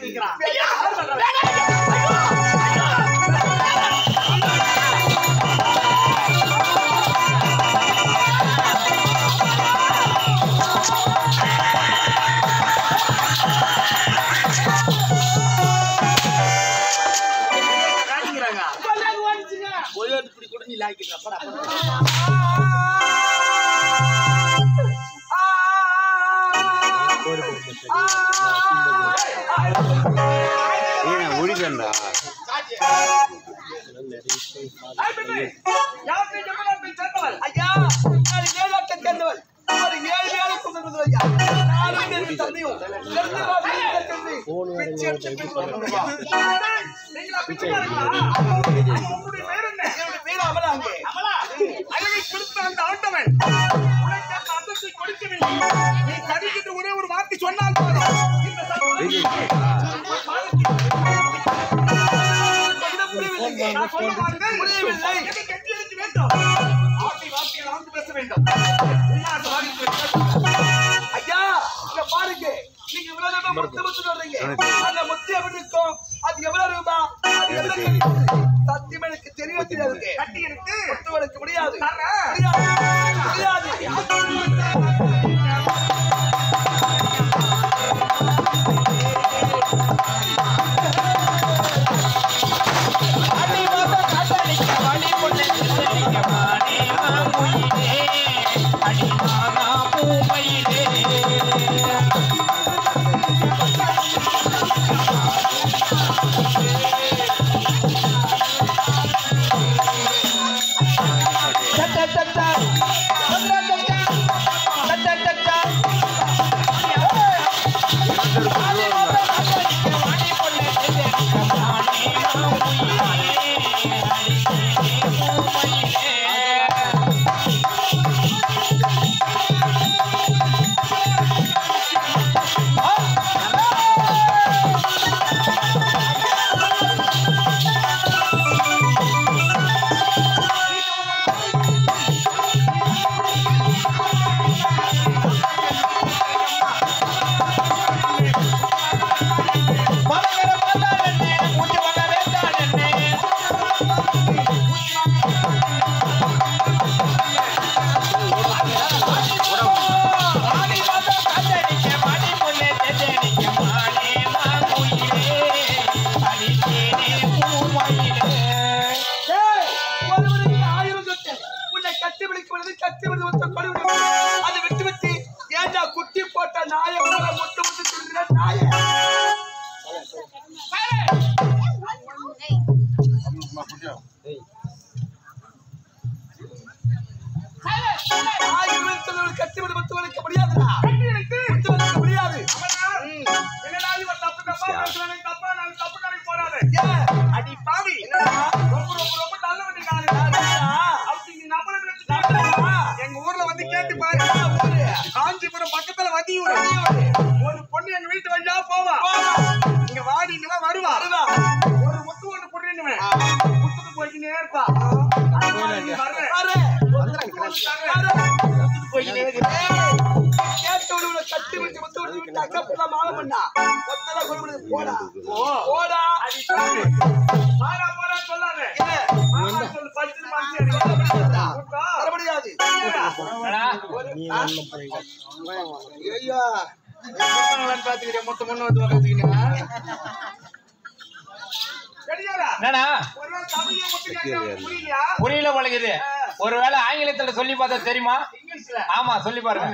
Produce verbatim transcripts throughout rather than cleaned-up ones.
கட்டி நிக்கிறான். இப்படி கூட நீ லாய்க்கிறப்ப ஒழிதண்டா ஒரே ஒரு வார்த்தை சொன்னால் ஐயா பாருங்க நீங்க இவ்வளவு முத்து முத்து சொல்றீங்க அந்த முத்து எப்படி இருக்கும் அது எவ்வளவு ரூபா சத்தியம் எனக்கு தெரிய தெரியாது கட்டி எனக்கு முத்துவனுக்கு முடியாது முடியாது அதை விட்டு விட்டு ஏண்டா குட்டி போட்ட நாய முட்டு முட்டு திருடுற நாய கட்டி விட முத்து வளைக்க முடியாதுடா முத்து வளைக்க முடியாது அடி பாவி ரொம்ப ரொம்ப ரொம்ப எங்க ஊர்ல வந்து கேட்டு பாரு காஞ்சிபுரம் பக்கத்துல வதியூர் ஒரு பொண்ணு எங்க வீட்டு வழியா போவா இங்க வாடிங்களா வருவா ஒரு முத்து ஒண்ணு புரியுமே முத்துக்கு போய்க்கினே இருப்பா கட்டி வச்சு முத்து விட்டு அக்கப்புல மாலை பண்ணா மொத்தல கொண்டு போடா போடா மாறா போடா சொல்லாத புரியல பழகுது ஒருவேளை ஆங்கிலத்துல சொல்லி பார்த்தா தெரியுமா ஆமா சொல்லி பாருங்க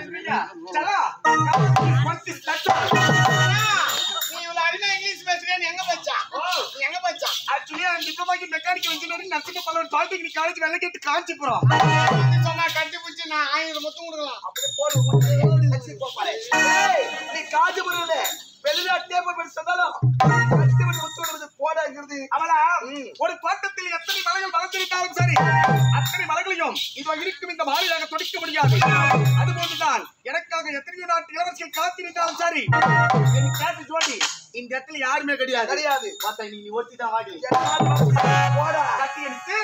இங்கிலீஷ் பேசுறேன் எங்க பச்சா எங்க பச்சா ஆக்சுவலி நான் டிப்ளோமாக்கு mechanical engineering nursing Pallavan polytechnic college வெள்ள கேட்டு காஞ்சிபுரம் சொன்னா கட்டி பிடிச்சி நான் ஆயிரம் மொத்தம் கொடுக்கலாம் அப்படியே போடு நீ காஞ்சிபுரம் வெளிநாட்டே போய் சொன்னாலும் போடாங்கிறது அவளா ஒரு தோட்டத்தில் எத்தனை மலைகள் வளர்ந்திருந்தாலும் சரி அத்தனை மலைகளையும் இதோ இருக்கும் இந்த மாநிலாக தொடிக்க முடியாது அதுபோன்றுதான் எனக்காக எத்தனையோ நாட்டு இளவரசிகள் காத்திருந்தாலும் சரி கேட்டு ஜோடி இந்த இடத்துல யாருமே கிடையாது கிடையாது பார்த்தா நீ ஒட்டி தான் வாடி போடா கட்டி எடுத்து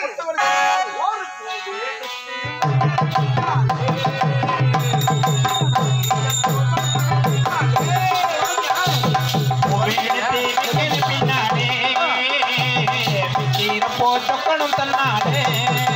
ஒரு பொண்ணும் தன்னாலே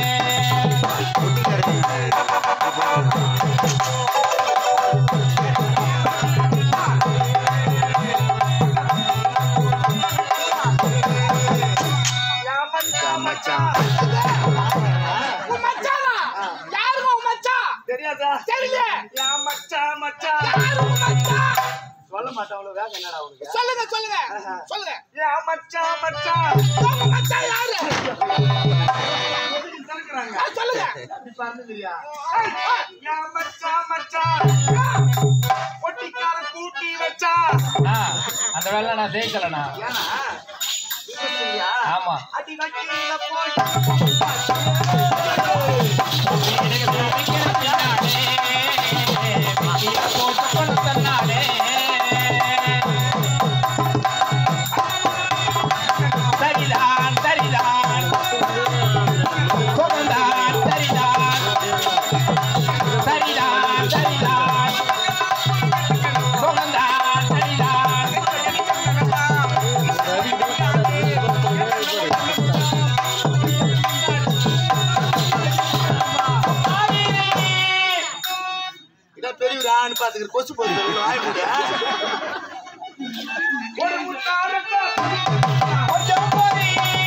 தெரியாதா? தெரியல. யா மச்சான் மச்சான். யாரு உங்க மச்சான்? சொல்ல மாட்டேன் அவ்வளவு வேகம் என்னடா உனக்கு? சொல்லுங்க சொல்லுங்க சொல்லுங்க. யா மச்சான் மச்சான். உங்க மச்சான் யாரு? எதுக்கு தரக்குறாங்க? ஆ, சொல்லுங்க. அப்படி பறந்துறியா? யா மச்சான் மச்சான். பொட்டிக்கார கூட்டி வச்சா. ஆ, அந்த வேலை நான் ஜெயிக்கலண்ணா. ஏனா? இல்லையா? ஆமா. அடி வக்கீல போய் சரிதான் சரிதான் சுகந்தான் சரிதான் சரிதான் சரிதான் சுகந்தான் சரிதான் இதான் பெரியவரான்னு பாத்துக்கிற கொசு போகுது வாய் மூட. ஒரு முட்டாளத்தை கொஞ்சம் போதி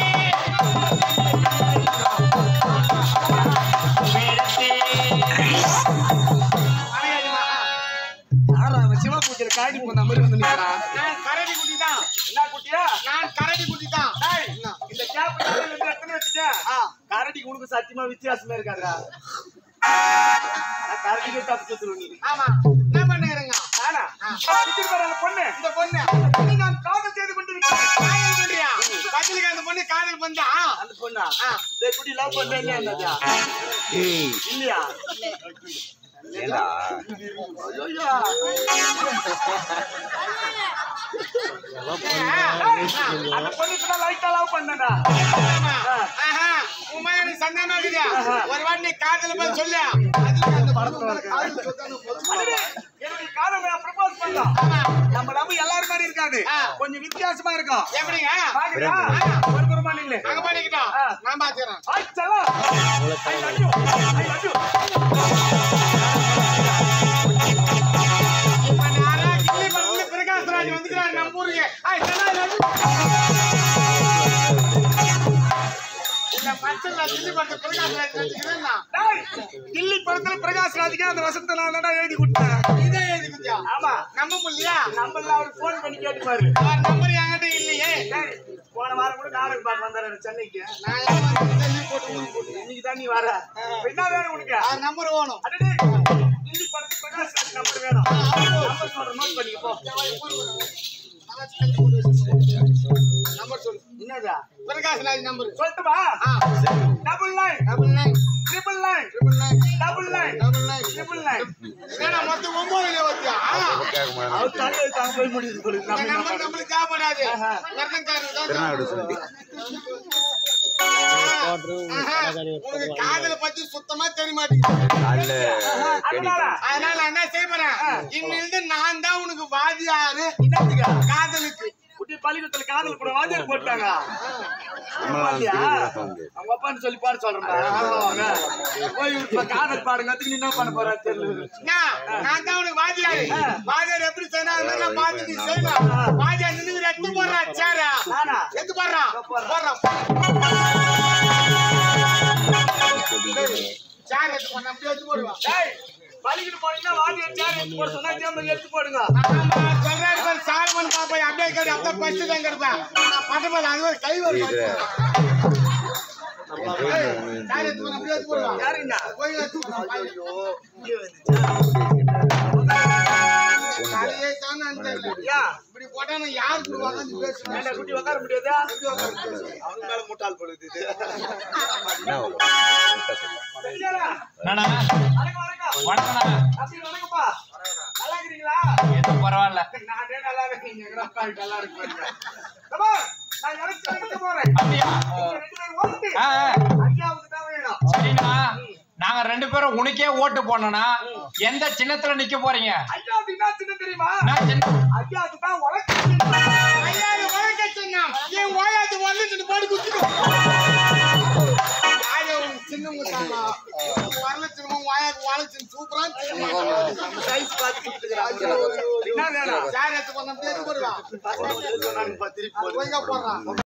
சிவா பூஜையில காய்ச்சி போன மாதிரி வந்து நிக்கிறான். நான் கரடி குட்டி தான். என்ன குட்டியா? நான் கரடி குட்டி தான். டேய், இந்த கேப் எத்தனை வச்சுக்க? கரடிக்கு உனக்கு சத்தியமா வித்தியாசமே இருக்காதுடா. கரடிக்கு தப்பு சொல்லுவ நீ. ஆமா. என்ன பண்ணுறீங்க? நானா? இதுக்கு வர அந்த பொண்ணு. இந்த பொண்ணு. பொண்ணு நான் காதல் செய்து கொண்டிருக்கிறேன். காதல் பண்றியா? பதிலுக்கு அந்த பொண்ணு காதல் பண்ணா? அந்த பொண்ணா? டேய் குட்டி லவ் பண்ணவே இல்லையா? ஏய் இல்லையா? ஏண்டா ஐயோ அந்த பொண்ணுக்கு லைட்டா லவ் பண்ணடா. ஆஹா. உமா எனக்கு சந்தேகமா இருக்குதா? ஒரு வாட்டி நீ காதல் பண்ண சொல்லு. அதுக்கு அந்த படத்துல காதல் சொத்தானே போதும். என்னுடைய காதலை ப்ரப்போஸ் பண்ணலாம். நம்ம லவ் எல்லாரும் மாதிரி இருக்காது. கொஞ்சம் வித்தியாசமா இருக்கும். எப்படிங்க? பாக்குறியா? ஒரு குருமா நில்லு. அங்க பண்ணிக்கிட்டோம். நான் பாத்துறேன். ஆய் சலா. I love you. I love you. இப்ப நாரா கிள்ளி பண்ணி பிரகாஷ் ராஜ் வந்துக்கிறான் நம்ம ஊருக்கு. ஐ சலா லவ் யூ. இந்த மச்சல கிள்ளி பண்ணி பிரகாஷ் ராஜ் வந்துக்கிறானா? டேய் கில்லி படத்துல பிரகாஷ் ராஜ்க்கு அந்த வசந்த நான் தான் எழுதி கொடுத்தேன். இதே எதுக்குயா? ஆமா நம்ப முடியல. நம்மள அவர் ஃபோன் பண்ணி கேட்டு பாரு. அவர் நம்பர் என்கிட்ட இல்லையே. டேய் போன வாரம் கூட நாடகம் பார்க்க வந்தாரு சென்னைக்கு. நான் ஏன் தள்ளி போட்டு ஊருக்கு போட்டு. இன்னைக்கு தான் நீ வர. என்ன வேணும் உனக்கு? ஆ நம்பர் வேணும். அடடே கில்லி படத்துல பிரகாஷ் ராஜ் நம்பர் வேணும். நம்பர் சொல்ற நோட் பண்ணிக்க போ. நம்பர் சொல்லு. என்னடா? பிரகாஷ் ராஜ் நம்பர். சொல்லட்டுமா? Double nine double nine triple nine triple nine double nine double nine triple nine. ஏன்னா மொத்தம் ஒன்பதுல வச்சியா? அவர் தள்ளி தாங்க போய் முடியுது போல. இந்த நம்பர் நம்மளுக்கு தேவைப்படாது. வரதங்காரர் தான். திருநாடு சொல்லி ஆஹா. உனக்கு காதலை பத்தி சுத்தமா தெரிய மாட்டேங்குது. அல்ல அதனால அதனால நான் என்ன செய்ய போறேன்? இன்னிலிருந்து நான் தான் உனக்கு வாதியாரு. என்னத்துக்கு? காதலுக்கு. குட்டி பள்ளிக்கூடத்துல காதல் கூட வாத்தியார் போட்டாங்க. வந்து அவங்க அப்பான்னு சொல்லி பாட சொல்றேன். போய் இப்ப காதல் பாடுங்க. அதுக்கு நீ என்ன பண்ண போற தெரியல. நான் நான் தான் உனக்கு வாதியாரு. வாதியார் எப்படி செய்யணும் அது மாதிரி நான் பார்த்து நீ செய்யணும். வாதியார் நின்று எடுத்து போடுறான் சேரா. நானா? எடுத்து போடுறான். போடுறான். சேர் எடுத்து போடுறான். அப்படி எடுத்து போடுவான். டேய் பள்ளிக்கூட போனீங்கன்னா வாத்தியார் சேர் எடுத்து போட சொன்னா கேம் எடுத்து போடுங்க. ஆமா சொல்றாரு பாரு சால்மன் பாப்பா அப்படியே கேடு அப்ப ஃபர்ஸ்ட் தான் கேடுப்பா. நான் பட்டபல அது ஒரு கை வரும். சேர் எடுத்து போடுறான். அப்படி எடுத்து போடுவான். யாருங்க? போய் எடுத்து போடுறான். ஐயோ இங்க வந்துச்சா? காலையே தான அந்த யா இப்படி போட்டா நான் யார் கூட வந்து பேசுறேன். ஏண்டா குட்டி உட்கார முடியாதா? அவங்க மேல முட்டாள் பொழுது இது. சரியாடா? நானா வணக்கம் வணக்கம். வணக்கண்ணா. அப்படி வணக்கம்ப்பா. நல்லா இருக்கீங்களா? எதுவும் பரவாயில்ல. நானே நல்லா இருக்கேன். எங்கடா பாய் நல்லா இருக்கீங்க. தம்பா நான் எனக்கு எடுக்க போறேன். அப்படியா? நீங்க ரெண்டு பேரும் ஓட்டு. ஆ, ஆ. அஞ்சாவது தான் வேணும். சரிண்ணா. நாங்க ரெண்டு பேரும் உனக்கே ஓட்டு போனோம்னா எந்த சின்னத்துல நிக்க போறீங்க? அஞ்சாவது என்ன சின்ன தெரியுமா? நான் சின்ன- அஞ்சாவது தான் உலக ஐயா வணக்கம் சொன்னா ஏன் ஓயாது வந்துட்டு போடு குத்திட்டு எனக்கு வாழைச்சு சூப்பரா சைஸ் பார்த்து கொடுத்துக்கிறாங்க. என்ன வேணும்? யார் எடுத்து பண்ண முடியாது போடுவா திருப்பி போடுறான்.